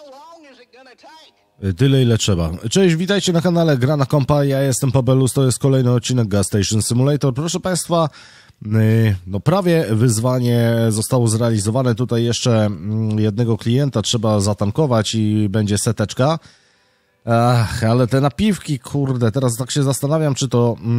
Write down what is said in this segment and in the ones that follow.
Tyle, ile trzeba. Cześć, witajcie na kanale Gra na Kompa, ja jestem Pabelus, to jest kolejny odcinek Gas Station Simulator. Proszę Państwa, no prawie wyzwanie zostało zrealizowane. Tutaj jeszcze jednego klienta trzeba zatankować i będzie seteczka. Ach, ale te napiwki, kurde, teraz tak się zastanawiam, czy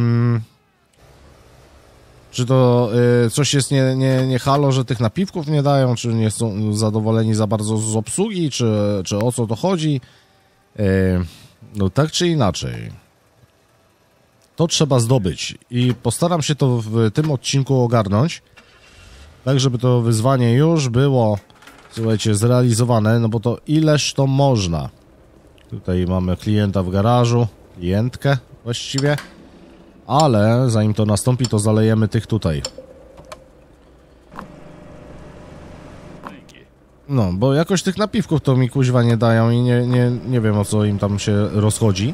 to coś jest nie halo, że tych napiwków nie dają, czy nie są zadowoleni za bardzo z obsługi, czy o co to chodzi. No tak czy inaczej, to trzeba zdobyć i postaram się to w tym odcinku ogarnąć, tak żeby to wyzwanie już było, słuchajcie, zrealizowane, no bo to ileż to można. Tutaj mamy klienta w garażu, klientkę właściwie, ale zanim to nastąpi, to zalejemy tych tutaj. No, bo jakoś tych napiwków to mi kuźwa nie dają i nie wiem, o co im tam się rozchodzi.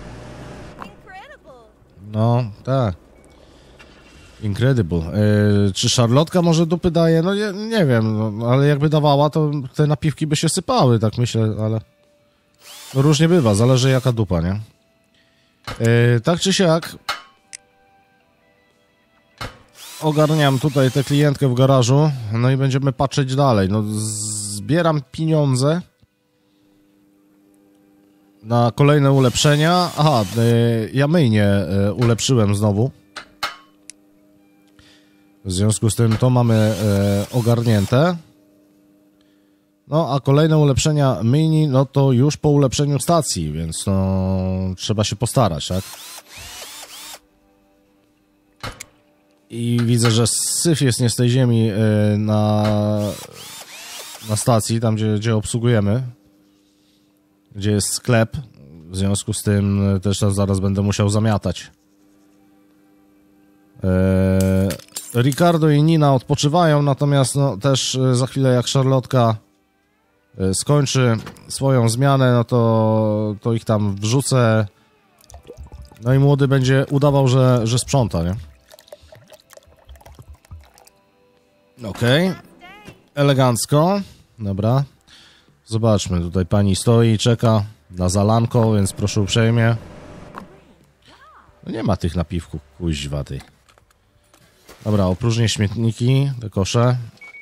No, tak. Incredible. Czy szarlotka może dupy daje? No nie wiem, no, ale jakby dawała, to te napiwki by się sypały, tak myślę, ale... No różnie bywa, zależy jaka dupa, nie? Tak czy siak... Ogarniam tutaj tę klientkę w garażu, no i będziemy patrzeć dalej. No, zbieram pieniądze na kolejne ulepszenia. Aha, ja myjnie ulepszyłem znowu. W związku z tym to mamy ogarnięte. No, a kolejne ulepszenia myjni, no to już po ulepszeniu stacji, więc no trzeba się postarać, tak? I widzę, że syf jest nie z tej ziemi na stacji, tam gdzie obsługujemy, gdzie jest sklep. W związku z tym też zaraz będę musiał zamiatać. Ricardo i Nina odpoczywają, natomiast no, też za chwilę jak Szarlotka skończy swoją zmianę, no to ich tam wrzucę. No i młody będzie udawał, że sprząta, nie? Okej, elegancko, dobra, zobaczmy, tutaj pani stoi i czeka na zalanko, więc proszę uprzejmie. No nie ma tych napiwków, kuźwa ty. Dobra, opróżnię śmietniki, te kosze.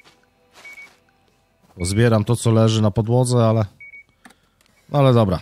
Zbieram to, co leży na podłodze, ale dobra.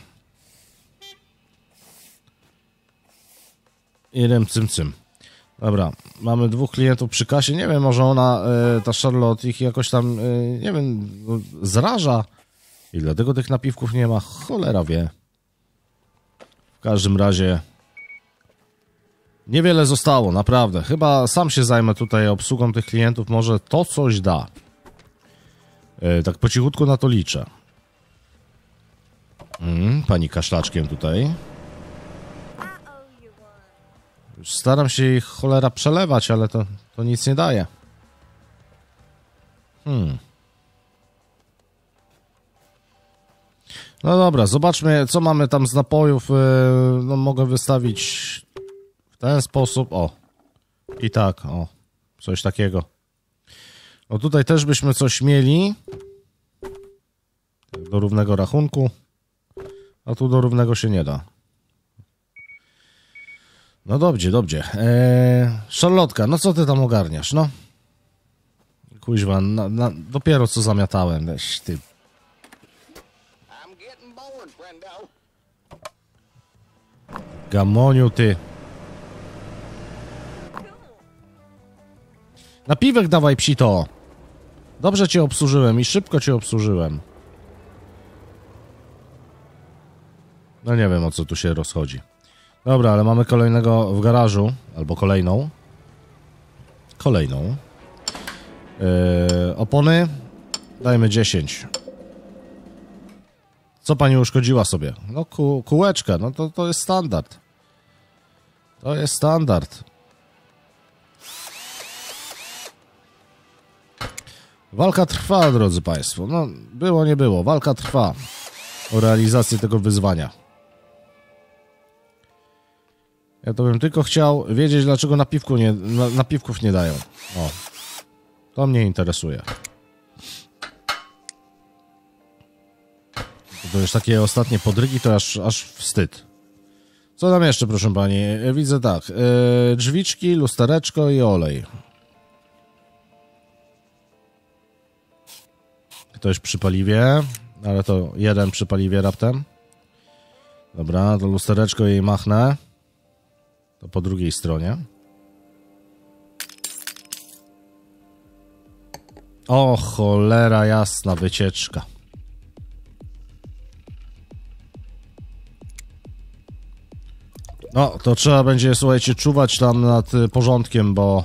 I rym cym. Dobra, mamy dwóch klientów przy kasie. Nie wiem, może ona, ta Charlotte, ich jakoś tam, nie wiem, zraża. I dlatego tych napiwków nie ma. Cholera wie. W każdym razie niewiele zostało, naprawdę. Chyba sam się zajmę tutaj obsługą tych klientów. Może to coś da. Tak po cichutku na to liczę. Pani kaszlaczkiem tutaj. Już staram się ich cholera przelewać, ale to nic nie daje. No dobra, zobaczmy, co mamy tam z napojów. No mogę wystawić w ten sposób. O. I tak, o. Coś takiego. No tutaj też byśmy coś mieli. Do równego rachunku. A tu do równego się nie da. No dobrze. Szarlotka, no co ty tam ogarniasz, no? Kuźwa, dopiero co zamiatałem, weź ty. Gamoniu, ty. Napiwek dawaj, psito. Dobrze cię obsłużyłem i szybko cię obsłużyłem. No nie wiem, o co tu się rozchodzi. Dobra, ale mamy kolejnego w garażu. Albo kolejną. Opony. Dajmy 10. Co pani uszkodziła sobie? No kółeczka, no to jest standard. To jest standard. Walka trwa, drodzy państwo. No, było, nie było. Walka trwa o realizację tego wyzwania. Ja to bym tylko chciał wiedzieć, dlaczego napiwków nie dają. O. To mnie interesuje. To już takie ostatnie podrygi, to aż wstyd. Co tam jeszcze, proszę pani? Widzę tak. Drzwiczki, lustereczko i olej. Ktoś przy paliwie, ale to jeden przy paliwie raptem. Dobra, to lustereczko jej machnę. To po drugiej stronie. O, cholera jasna, wycieczka. No, to trzeba będzie, słuchajcie, czuwać tam nad porządkiem, bo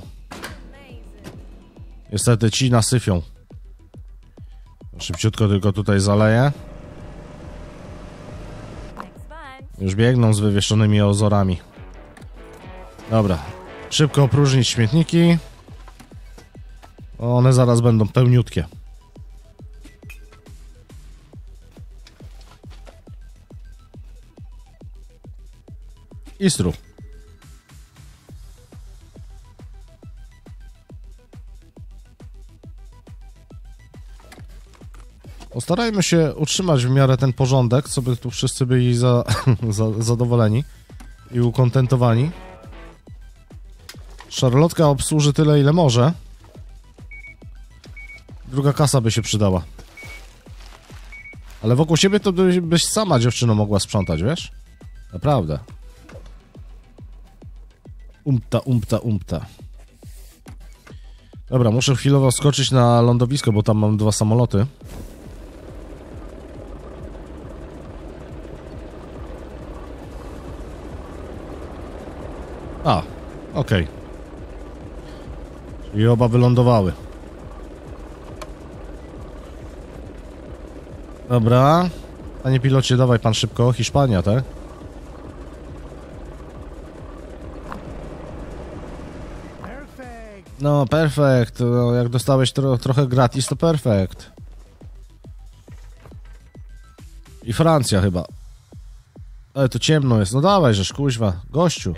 niestety ci nasyfią. Szybciutko tylko tutaj zaleję. Już biegną z wywieszonymi ozorami. Dobra, szybko opróżnić śmietniki. One zaraz będą pełniutkie. I stru. Postarajmy się utrzymać w miarę ten porządek, co by tu wszyscy byli zadowoleni i ukontentowani. Szarlotka obsłuży tyle, ile może. Druga kasa by się przydała. Ale wokół siebie to byś sama, dziewczyno, mogła sprzątać, wiesz? Naprawdę. Umpta. Dobra, muszę chwilowo skoczyć na lądowisko, bo tam mam 2 samoloty. A, okej. Czyli oba wylądowały. Dobra. Panie pilocie, dawaj pan szybko. Hiszpania, tak? No, perfekt. No, jak dostałeś trochę gratis, to perfekt. I Francja chyba. Ale to ciemno jest. No dawaj, żeż kuźwa. Gościu.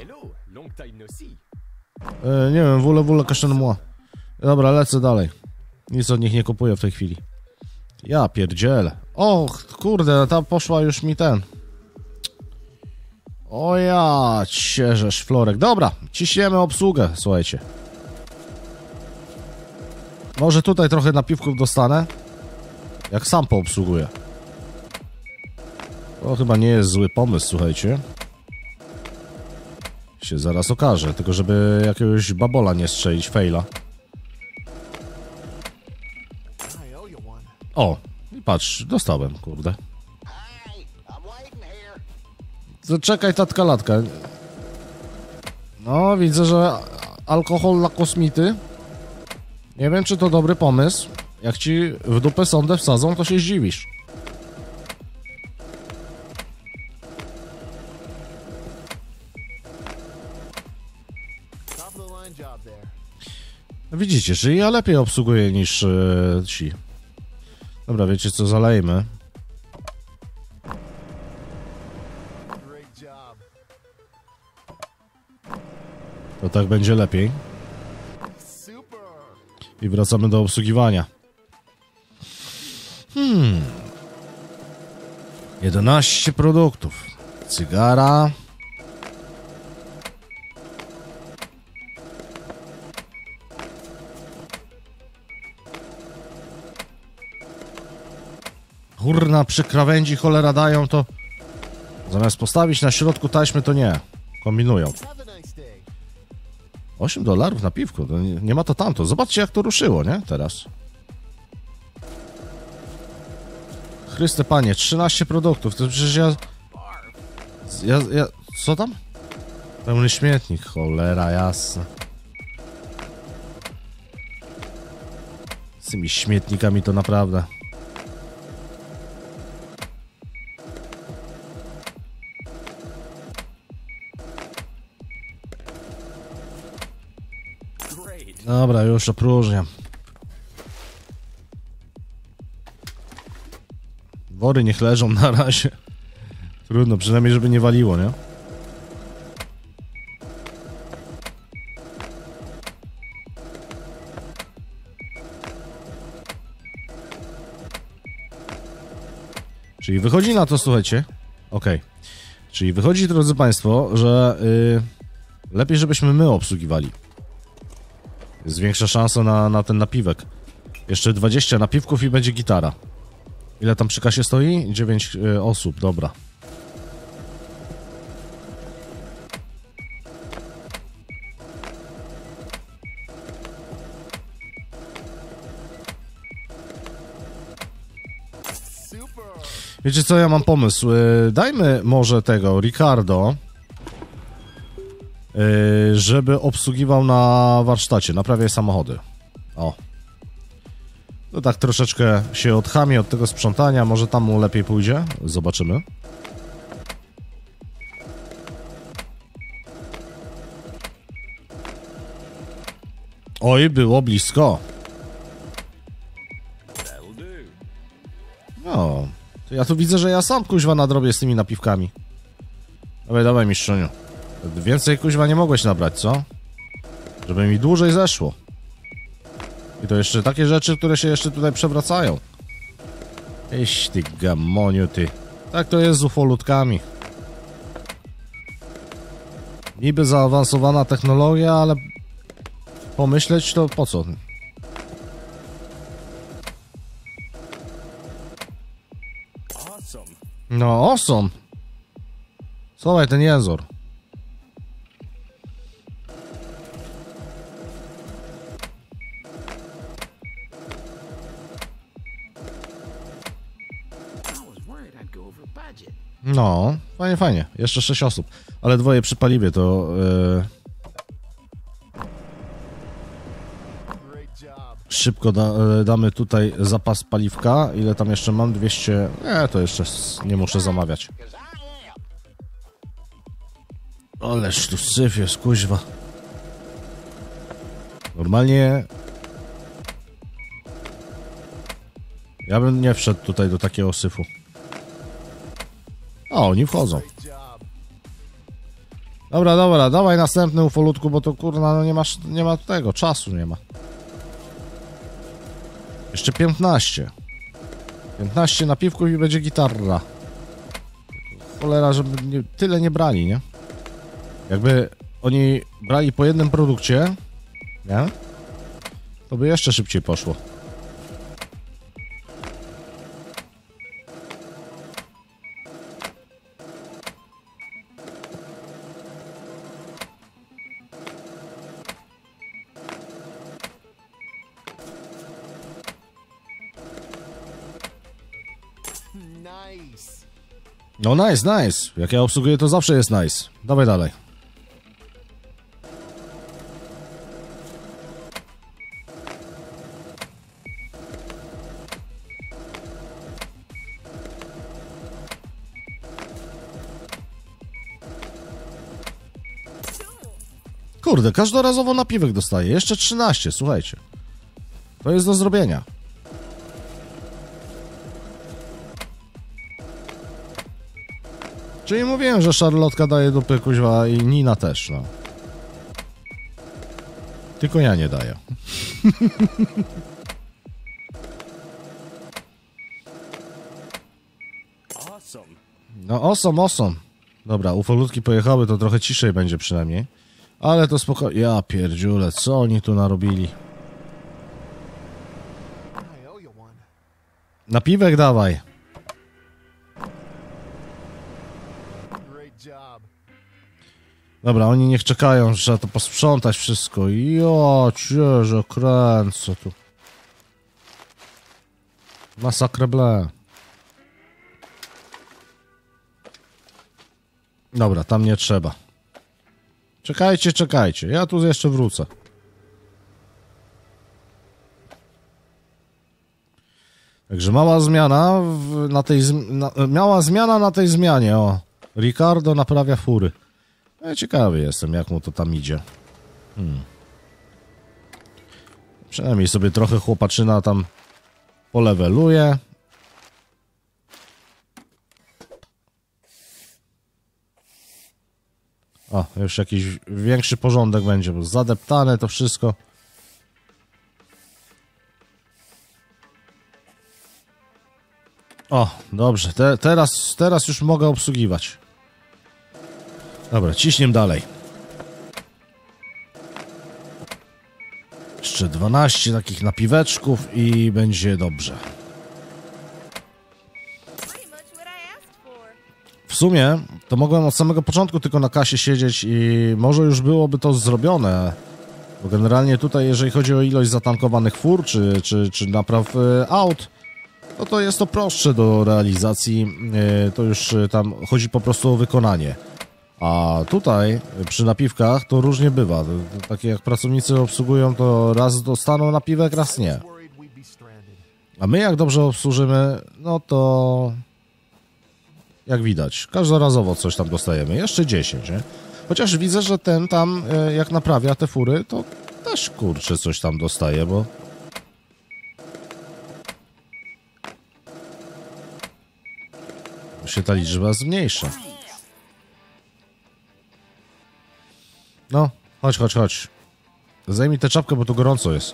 Nie wiem, wule, cachez moi. Dobra, lecę dalej. Nic od nich nie kupuję w tej chwili. Ja pierdzielę. O, kurde, ta poszła już mi ten. O ja, cierzesz florek. Dobra, ciśniemy obsługę, słuchajcie. Może tutaj trochę napiwków dostanę. Jak sam poobsługuję. To chyba nie jest zły pomysł, słuchajcie. Się zaraz okaże, tylko żeby jakiegoś babola nie strzelić, faila. O, i patrz, dostałem, kurde. Zaczekaj, tatka latka. No, widzę, że alkohol dla kosmity. Nie wiem, czy to dobry pomysł. Jak ci w dupę sondę wsadzą, to się zdziwisz. Widzicie, że ja lepiej obsługuję niż ci. Dobra, wiecie co, zalejmy. To tak będzie lepiej. I wracamy do obsługiwania. 11 produktów. Cygara. Kurna, przy krawędzi cholera dają to. Zamiast postawić na środku taśmy, to nie. Kombinują. $8 na piwku, to nie ma to tamto. Zobaczcie, jak to ruszyło, nie? Teraz. Chryste panie, 13 produktów. To przecież ja... Co tam? Pełny śmietnik, cholera jasna. Z tymi śmietnikami to naprawdę... Dobra, już opróżniam. Wory niech leżą na razie. Trudno, przynajmniej żeby nie waliło, nie? Czyli wychodzi na to, słuchajcie. Okej. Czyli wychodzi, drodzy Państwo, że lepiej, żebyśmy my obsługiwali. Jest większa szansa na ten napiwek. Jeszcze 20 napiwków i będzie gitara. Ile tam przy kasie stoi? 9 osób, dobra. Wiecie co, ja mam pomysł. Dajmy może tego Ricardo, żeby obsługiwał na warsztacie, naprawiaj samochody. O. No tak troszeczkę się odchami od tego sprzątania, może tam mu lepiej pójdzie. Zobaczymy. Oj, było blisko. No, to ja tu widzę, że ja sam kuźwa nadrobię z tymi napiwkami. Dawaj, dawaj, mistrzuniu. Więcej kuźwa nie mogłeś nabrać, co? Żeby mi dłużej zeszło. I to jeszcze takie rzeczy, które się jeszcze tutaj przewracają. Eś ty gamoniu, ty. Tak to jest z ufolutkami. Niby zaawansowana technologia, ale pomyśleć to po co? No, awesome. Słuchaj, ten jęzor. No, fajnie, fajnie. Jeszcze 6 osób. Ale dwoje przy paliwie to... Szybko damy tutaj zapas paliwka. Ile tam jeszcze mam? 200... to jeszcze nie muszę zamawiać. Ależ tu syf jest, kuźwa. Normalnie... Ja bym nie wszedł tutaj do takiego syfu. O, oni wchodzą. Dobra, dobra, dawaj następny ufolutku, bo to kurna, no nie ma tego, czasu nie ma. Jeszcze 15. 15 napiwków i będzie gitarra. Cholera, żeby tyle nie brali, nie? Jakby oni brali po jednym produkcie, nie? To by jeszcze szybciej poszło. No nice, nice. Jak ja obsługuję, to zawsze jest nice. Dawaj dalej. Kurde, każdorazowo napiwek dostaję. Jeszcze 13, słuchajcie. To jest do zrobienia. Czyli mówiłem, że Szarlotka daje dupy kuźwa i Nina też, no. Tylko ja nie daję. No awesome. Dobra, ufolutki pojechały, to trochę ciszej będzie przynajmniej. Ale to spokojnie. Ja pierdziule, co oni tu narobili? Napiwek dawaj. Dobra, oni niech czekają, że trzeba to posprzątać wszystko. Ja cię, że kręcę tu. Masakre ble. Dobra, tam nie trzeba. Czekajcie. Ja tu jeszcze wrócę. Także mała zmiana na tej zmianie. O, Ricardo naprawia fury. Ja ciekawy jestem, jak mu to tam idzie. Przynajmniej sobie trochę chłopaczyna tam poleweluje. O, już jakiś większy porządek będzie, bo zadeptane to wszystko. O, dobrze, teraz już mogę obsługiwać. Dobra, ciśniem dalej. Jeszcze 12 takich napiweczków i będzie dobrze. W sumie to mogłem od samego początku tylko na kasie siedzieć i może już byłoby to zrobione. Bo generalnie tutaj, jeżeli chodzi o ilość zatankowanych fur czy napraw aut, to jest to prostsze do realizacji. To już tam chodzi po prostu o wykonanie. A tutaj przy napiwkach to różnie bywa. Takie jak pracownicy obsługują, to raz dostaną napiwek, raz nie. A my jak dobrze obsłużymy, no to jak widać, każdorazowo coś tam dostajemy. Jeszcze 10, nie? Chociaż widzę, że ten tam jak naprawia te fury, to też kurczę coś tam dostaje, bo... się ta liczba zmniejsza. No, chodź. Zajmij tę czapkę, bo tu gorąco jest.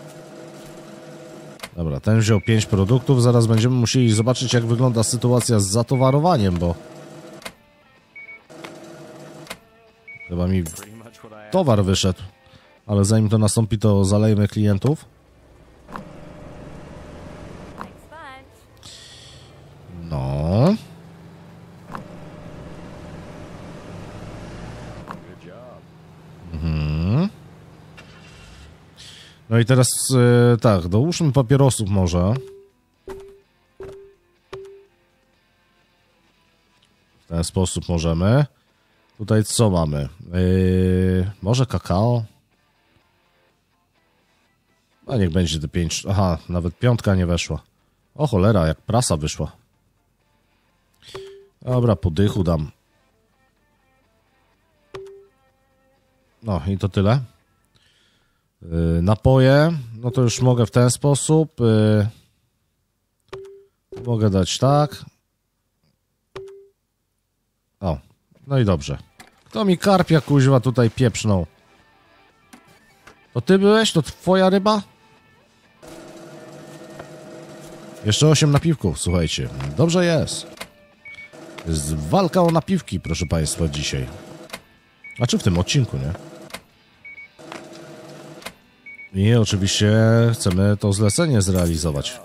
Dobra, ten wziął 5 produktów. Zaraz będziemy musieli zobaczyć, jak wygląda sytuacja z zatowarowaniem, bo... chyba mi towar wyszedł. Ale zanim to nastąpi, to zalejmy klientów. No... No i teraz tak, dołóżmy papierosów może. W ten sposób możemy. Tutaj co mamy? Może kakao? A niech będzie te 5. Aha, nawet 5 nie weszła. O cholera, jak prasa wyszła. Dobra, po dychu dam. No i to tyle. Napoje, no to już mogę w ten sposób. Mogę dać tak. O, no i dobrze. Kto mi karpia kuźwa tutaj pieprznął? To ty byłeś? To twoja ryba? Jeszcze 8 napiwków, słuchajcie. Dobrze jest. Jest walka o napiwki, proszę państwa, dzisiaj. Znaczy w tym odcinku, nie? I oczywiście chcemy to zlecenie zrealizować.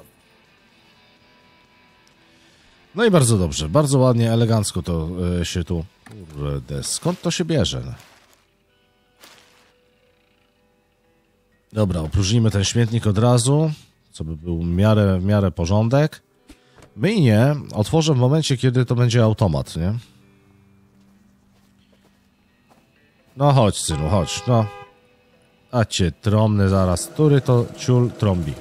No i bardzo dobrze, bardzo ładnie, elegancko to się tu... Kurde, skąd to się bierze? Dobra, opróżnijmy ten śmietnik od razu, co by był w miarę porządek. Myjnie otworzę w momencie, kiedy to będzie automat, nie? No chodź, synu, chodź, no. A cię trąbnę zaraz. Który to ciul trąbi?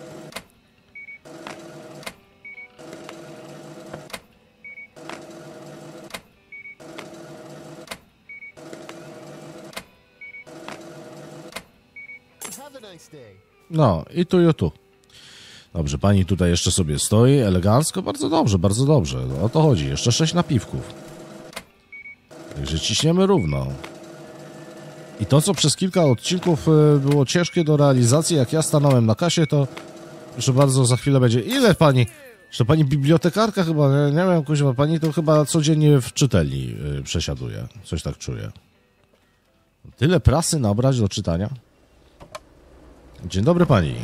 No i tu, i tu. Dobrze, pani tutaj jeszcze sobie stoi, elegancko, bardzo dobrze, bardzo dobrze. O to chodzi, jeszcze 6 napiwków. Także ciśniemy równo. I to, co przez kilka odcinków było ciężkie do realizacji, jak ja stanąłem na kasie, to proszę bardzo, za chwilę będzie... Ile pani? Że pani bibliotekarka chyba, nie wiem, kuźwa, pani to chyba codziennie w czytelni przesiaduje. Coś tak czuję. Tyle prasy nabrać do czytania? Dzień dobry pani.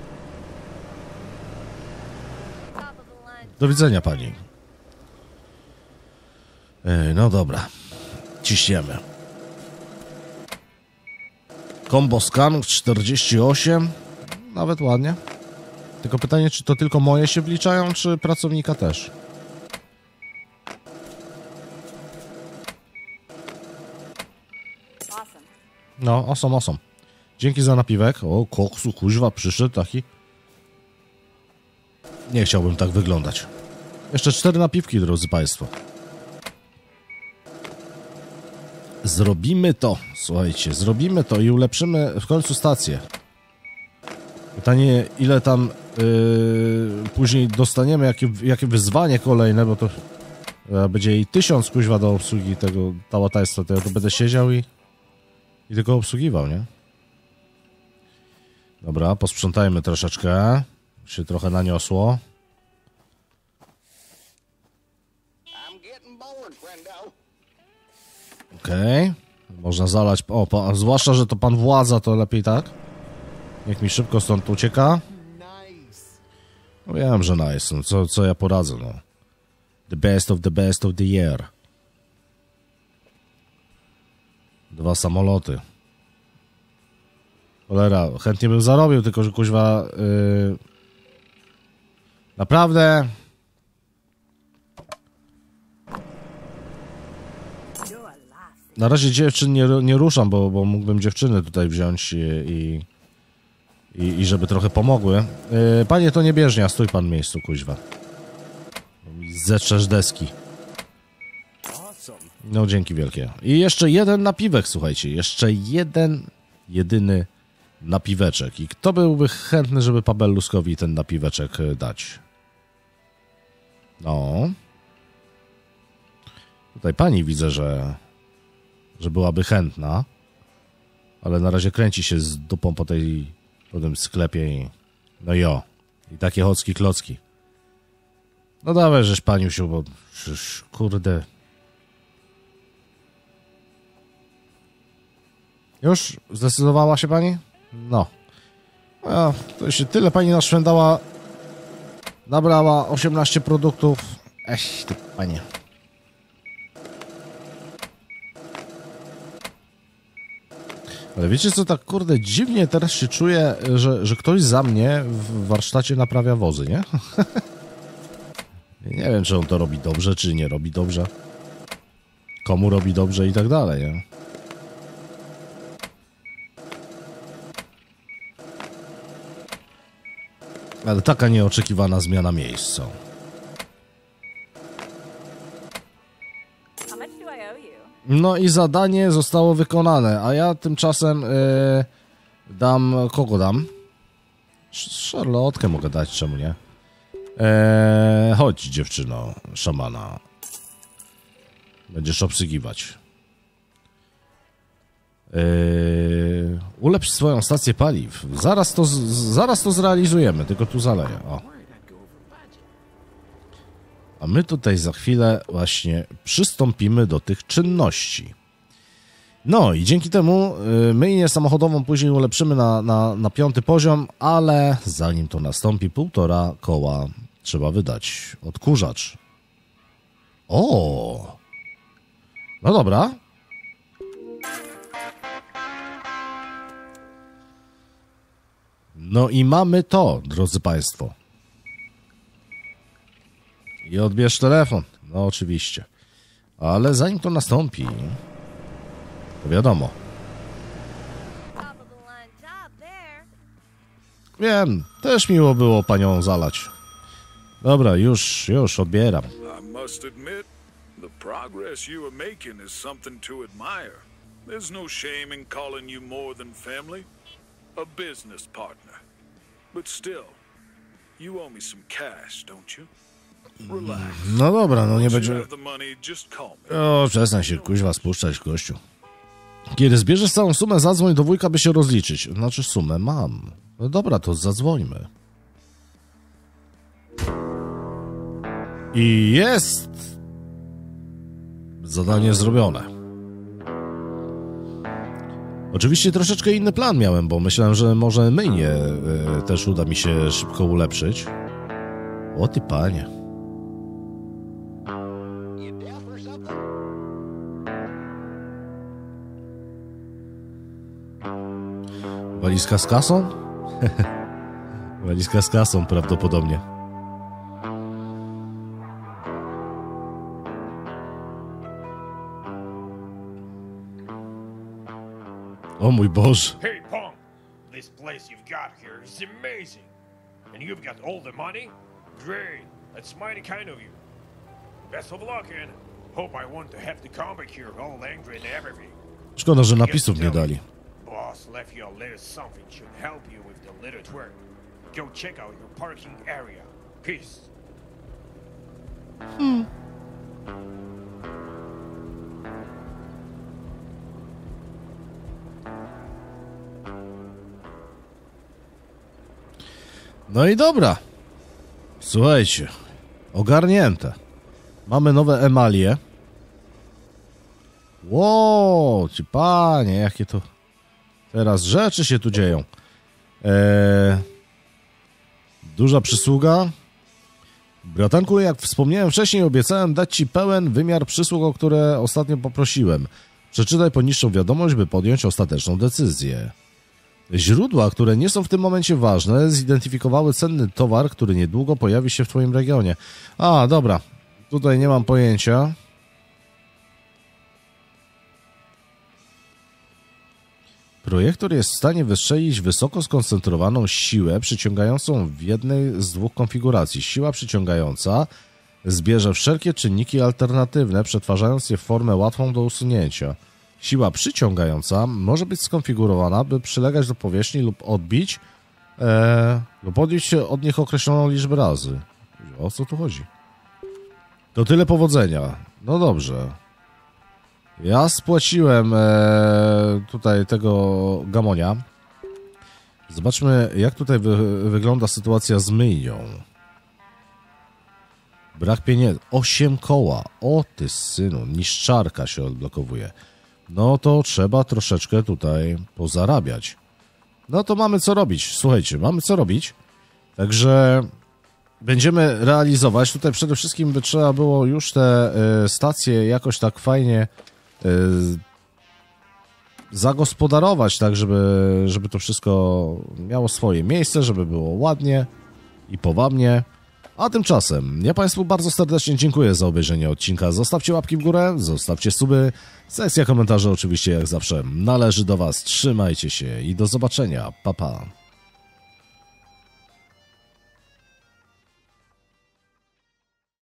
Do widzenia pani. No dobra. Ciśniemy. Combo scan 48. Nawet ładnie. Tylko pytanie, czy to tylko moje się wliczają, czy pracownika też? No, awesome. Dzięki za napiwek. O, koksu, kuźwa, przyszedł taki. Nie chciałbym tak wyglądać. Jeszcze 4 napiwki, drodzy państwo. Zrobimy to, słuchajcie, zrobimy to i ulepszymy w końcu stację. Pytanie, ile tam później dostaniemy, jakie wyzwanie kolejne, bo to będzie i 1000 kuźwa do obsługi tego tałatajstwa, to ja tu będę siedział i tylko obsługiwał, nie? Dobra, posprzątajmy troszeczkę. Się trochę naniosło. Okej. Można zalać... O, zwłaszcza, że to pan władza, to lepiej tak. Niech mi szybko stąd ucieka. No wiem, że nice. No, co ja poradzę, no. The best of the year. 2 samoloty. Cholera, chętnie bym zarobił, tylko że kuźwa... Naprawdę... Na razie dziewczyn nie ruszam, bo mógłbym dziewczyny tutaj wziąć i żeby trochę pomogły. Panie, to nie bieżnia, stój pan w miejscu, kuźwa. Zetrzesz deski. No, dzięki wielkie. I jeszcze jeden napiwek, słuchajcie. Jeszcze jeden, jedyny napiweczek. I kto byłby chętny, żeby Pabelluskowi ten napiweczek dać? No. Tutaj pani widzę, że byłaby chętna. Ale na razie kręci się z dupą po tym sklepie i... No jo. I takie chocki klocki. No dawaj, żeś paniusiu, bo... Kurde... Już? Zdecydowała się pani? No. No, to się tyle pani naszwędała. Nabrała 18 produktów. Ty panie. Ale wiecie co, tak kurde dziwnie teraz się czuję, że ktoś za mnie w warsztacie naprawia wozy, nie? Nie wiem, czy on to robi dobrze, czy nie robi dobrze. Komu robi dobrze i tak dalej, nie? Ale taka nieoczekiwana zmiana miejsc. No i zadanie zostało wykonane, a ja tymczasem dam... Kogo dam? Szarlotkę mogę dać, czemu nie? Chodź, dziewczyno, szamana. Będziesz obsługiwać. Ulepsz swoją stację paliw. Zaraz to zrealizujemy, tylko tu zaleję. O. A my tutaj za chwilę właśnie przystąpimy do tych czynności. No i dzięki temu myjnię samochodową później ulepszymy na 5. poziom, ale zanim to nastąpi, 1,5 koła trzeba wydać. Odkurzacz. O! No dobra. No i mamy to, drodzy państwo. I odbierz telefon. No oczywiście. Ale zanim to nastąpi, to wiadomo. Wiem, też miło było panią zalać. Dobra, już odbieram. I must admit, the progress you are making is something to admire. There's no shame in calling you more than family. A business partner. But still, you owe me some cash, don't you? Relax. No dobra, no nie Once you będzie... have the money, just call me. O, przestań się kuźwa spuszczać, gościu. Kiedy zbierzesz całą sumę, zadzwoń do wujka, by się rozliczyć. Znaczy sumę mam. No dobra, to zadzwońmy. I jest! Zadanie zrobione. Oczywiście troszeczkę inny plan miałem, bo myślałem, że może myjnie też uda mi się szybko ulepszyć. O ty panie. Walizka z kasą? Walizka z kasą prawdopodobnie. O mój Boże. Hey, Pong, this place you've got here is amazing. And you've got all the money? Great, that's mighty kind of you. Best of luck, and hope I won't have to come back here all angry and everything. Szkoda, że napisów nie dali. Boss left you a little something should help you with the little twerk. Go check out your parking area. Peace. No i dobra. Słuchajcie, ogarnięte. Mamy nowe emalie. Ło, ci panie, jakie to teraz rzeczy się tu dzieją. Duża przysługa. Bratanku, jak wspomniałem wcześniej, obiecałem dać ci pełen wymiar przysług, o które ostatnio poprosiłem. Przeczytaj poniższą wiadomość, by podjąć ostateczną decyzję. Źródła, które nie są w tym momencie ważne, zidentyfikowały cenny towar, który niedługo pojawi się w twoim regionie. A, dobra. Tutaj nie mam pojęcia. Projektor jest w stanie wystrzelić wysoko skoncentrowaną siłę przyciągającą w jednej z dwóch konfiguracji. Siła przyciągająca zbierze wszelkie czynniki alternatywne, przetwarzając je w formę łatwą do usunięcia. Siła przyciągająca może być skonfigurowana, by przylegać do powierzchni lub odbić od nich określoną liczbę razy. O co tu chodzi? To tyle powodzenia. No dobrze. Ja spłaciłem tutaj tego gamonia. Zobaczmy, jak tutaj wygląda sytuacja z myjnią. Brak pieniędzy. 8 koła. O ty synu, niszczarka się odblokowuje. No to trzeba troszeczkę tutaj pozarabiać. No to mamy co robić. Słuchajcie, mamy co robić. Także będziemy realizować. Tutaj przede wszystkim by trzeba było już te stacje jakoś tak fajnie zagospodarować, tak żeby to wszystko miało swoje miejsce, żeby było ładnie i powabnie. A tymczasem ja Państwu bardzo serdecznie dziękuję za obejrzenie odcinka. Zostawcie łapki w górę, zostawcie suby. Sekcja komentarzy oczywiście jak zawsze należy do Was. Trzymajcie się i do zobaczenia. Pa, pa.